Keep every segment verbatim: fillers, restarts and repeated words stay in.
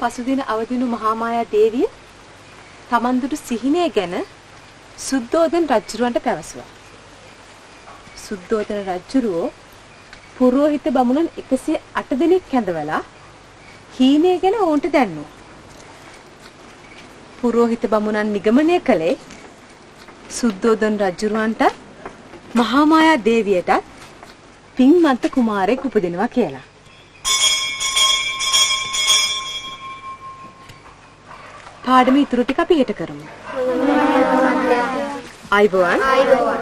පසුදින අවදිනු මහාමායා දේවිය තමන් දුටු සිහිනය ගැන සුද්ධෝදන රජුරවන්ට පැවසුවා. සුද්ධෝදන රජුරෝ පුරෝහිත බමුණන් එකසිය අට දෙනෙක් කැඳවලා හීනය ගැන ඔවුන්ට දැන්නුවා. පුරෝහිත බමුණන් නිගමනය කළේ සුද්ධෝදන රජුරවන්ට මහාමායා දේවියටත් පින්වන්ත කුමාරයෙක් උපදිනවා කියලා. පාඩම ඉතුරු ටික අපි හෙට කරමු. අයිබෝවන්. අයිබෝවන්.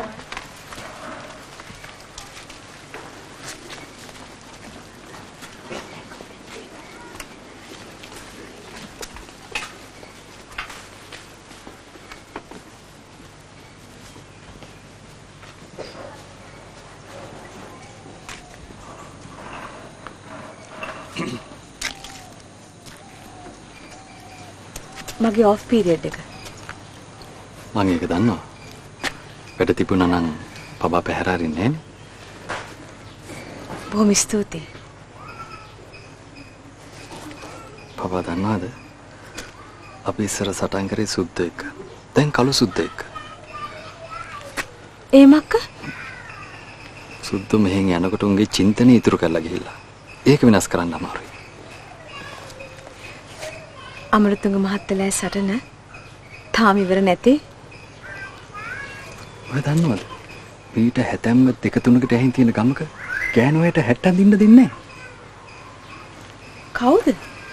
මගේ ඔෆ් පීරියඩ් එක. මම ඒක දන්නවා. වැඩ තිබුණා නම් පබා පැහැර අරින්නේ නෑනේ. බොහොම ස්තුතියි. පබා දන්නවද? අපි ඉස්සර සටන් කරේ සුද්ධ එක්ක. දැන් කළු සුද්ධ එක්ක. ඒ මක්ක? සුද්ධ මෙහෙන් යනකොට උන්ගේ චින්තනය ඉතුරු කරලා ගිහිල්ලා. ඒක වෙනස් කරන්න අමාරුයි. අමරතුංග මහත්තයාගේ සටන තාම ඉවර නැති. ඔය දන්නවද? මීට හැතැම්ම දෙක තුනකට ඇහින් තියෙන ගමක ගෑනුවයට හැට්ටක් දින්න දෙන්නේ නැහැ. කවුද?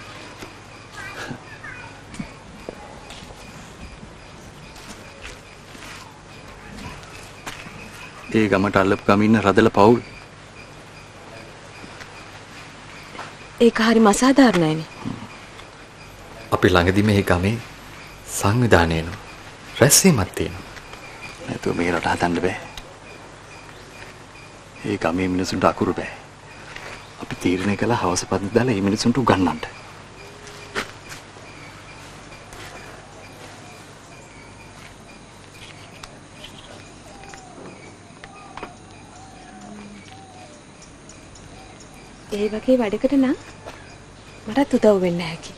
ඒ ගමට අල්ලපු ගම ඉන්න රදල පවුල්. ඒක හරි අසාධාරණයිනේ. අපි ළඟදී මේ ගමේ සංවිධානයන රැස්වීමක් තියෙනවා. නැතුව මේ රට හදන්න බෑ. ඒ ගමේ මිනිසුන්ට අකුරු බෑ. අපි තීරණය කළා හවස පන්ති දාලා මේ මිනිසුන්ට උගන්වන්න. ඒ වගේ වැඩකට නම් මටත් උදව් වෙන්න හැකියි.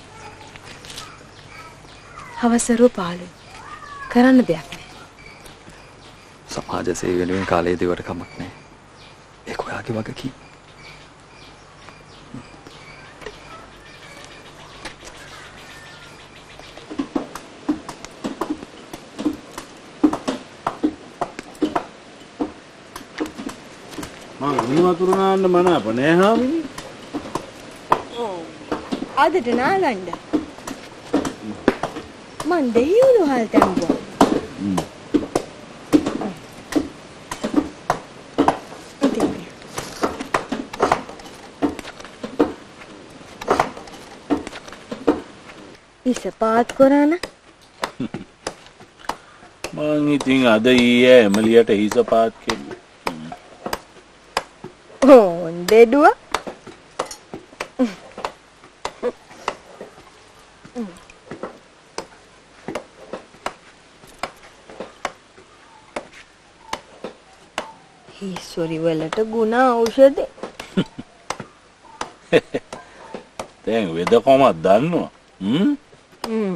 හවසරු පාළු කරන්න දෙයක් නෑ. සමාජ සේවය වෙනුවෙන් කාලය දෙවට කමක් නෑ. ඒක ඔයාගේ වගකීම. මම ගිනි වතුර නාන්න මනාප නෑ හාමිනේ. ඔව්. අදට නාගන්න. මන් දෙහියුණු හල් තැම්බුවා. හ්ම්. ඉස පාත් කරාන මං ඉතින් අද ඊයේ එමලියට හිස පාත් කෙරුවා. ඕන් දෙඩුව හිස්වරි වලට ගුණ ඖෂධ දැන් වෙද කොමත් දන්නවා. හ්ම් හ්ම්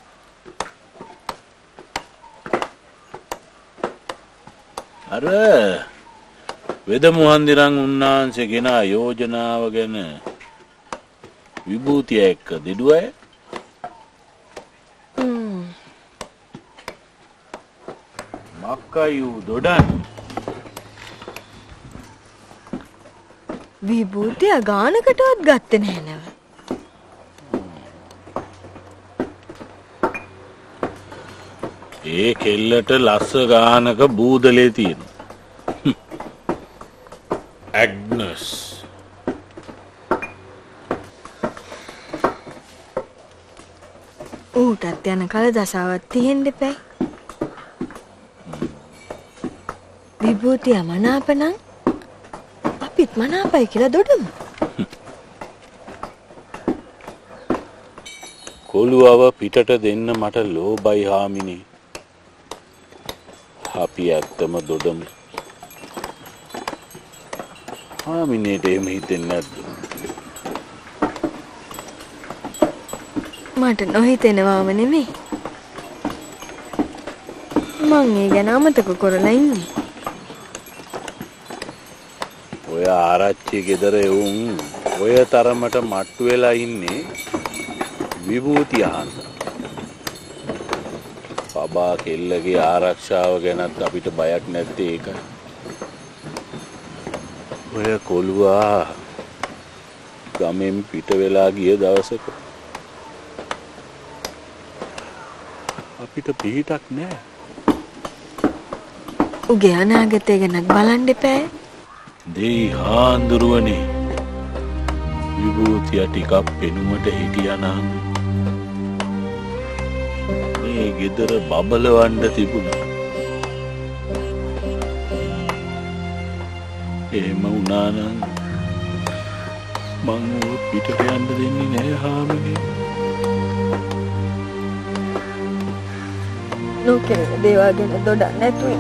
අර වෙද මුහන්දිරන් උන්නාන්සේ ගෙන යෝජනාව ගැන විභූතිය එක්ක දෙඩුවය. හ්ම් මක්කයු දොඩන් විභූතිය ගානකටවත් ගත්තේ නැහැ නේද? ඒ කෙල්ලට ලස්ස ගානක බූදලේ තියෙනවා. ඇග්නස් ඌටත් යන කල දසාවත් තියෙන්න එපා. විභූතිය මනාප නම් අපිත් මනාපයි කියලා දොඩමු. කොළුවව පිටට දෙන්න මට ලෝබයි හාමිනේ. අපි ඇත්තම දොඩමු. හාමිනේට එහෙම හිතෙන්නේ නැද්ද? මට නොහිතෙනවාම නෙමෙයි. මං ඒ ගැන අමතක කරලා ඉන්නේ. ඔය ආරච්චි ගෙදර එවුන් ඔය තරමට මට්ටු වෙලා ඉන්නේ විභූති අහන්න. බබා කෙල්ලගේ ආරක්ෂාව ගැනත් අපිට බයක් නැත්තේ ඒකයි. ඔය කොළුවා ගමෙන් පිට වෙලා ගිය දවසක අපිට පිහිටක් නැහැ. උගේ අනාගතය ගැනත් බලන්න එපා. දෙයි හාන්දුරුවනේ විභූතිය ටිකක් පෙනුමට හිටියානම් මේ ගෙදර බබලවන්න තිබුණා. එහෙම වුණා නම් මං ඔය පිටට යන්න දෙන්නේ නැහැ හාමිනේ. නොකරන දේවල් ගැන දොඩක් නැතුව.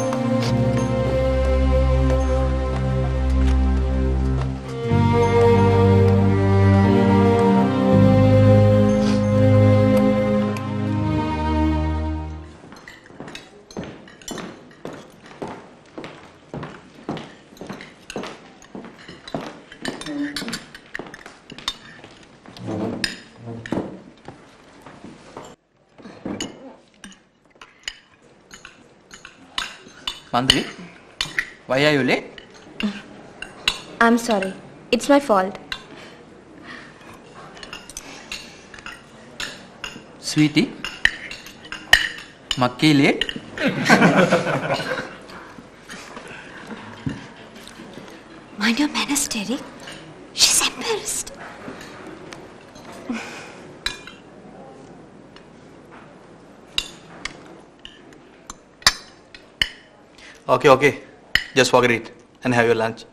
Mandri, why are you late? I'm sorry. It's my fault. Sweetie, Makki late? Mind your manners, Terry. She's embarrassed. Okay, okay. Just forget it and have your lunch.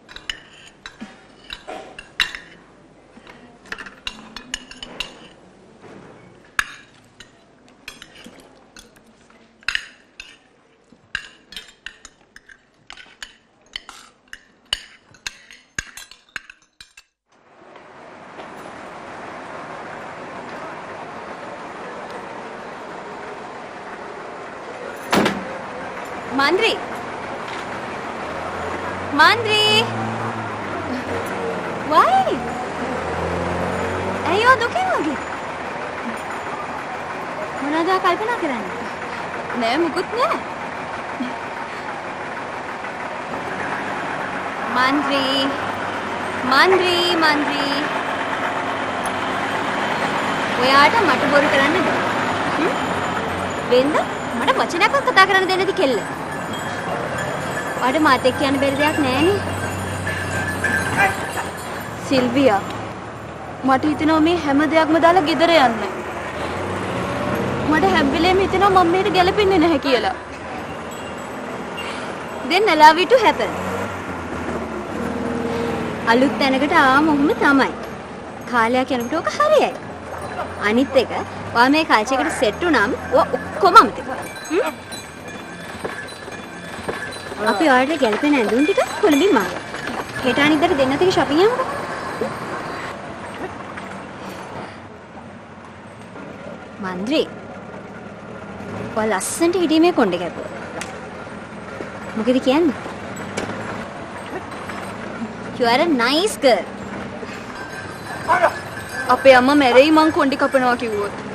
Mandri. Mandri. Why? Ayo duke wage. මොනවද කල්පනා කරන්නේ? නෑ මුකුත් නෑ. Mandri. Mandri, Mandri. ඔයාට මට බොරු කරන්න බෑ. හ්ම්? වෙන්ද? මට වචනයක්වත් කතා කරන්න දෙන්නේ නැති කෙල්ල. ඔයාට මාත් එක්ක යන්න බැරි දෙයක් නෑනේ. සිල්වියා මට හිතෙනවා මේ හැම දෙයක්ම දාලා ගෙදර යන්න. මට හැම වෙලේම හිතෙනවා මම මේකට ගැලපෙන්නේ නැහැ කියලා. Then allow it to happen. අලුත් තැනකට ආවම ඔහොම තමයි. කාලයක් යනකොට ඔක හරියයි. අනිත් එක ඔයා මේ කල්චර් එකට සෙට් වුණාම ඔය ඔක්කොම අමතක. හ්ම්? අපි ඔයාලට ගැලපෙන ඇඳුම් ටික කොළඹින් මාගමු. හෙට අනිද්දාට දෙන්නත් එක shopping යමුකෝ. Mandri. ඔයා ලස්සනට හිටීමේ කොණ්ඩේ කැපුවා. මොකද කියන්නේ? You are a nice girl. අපේ අම්මා මැරෙයි මං කොණ්ඩේ කපනවා කිව්වොත්.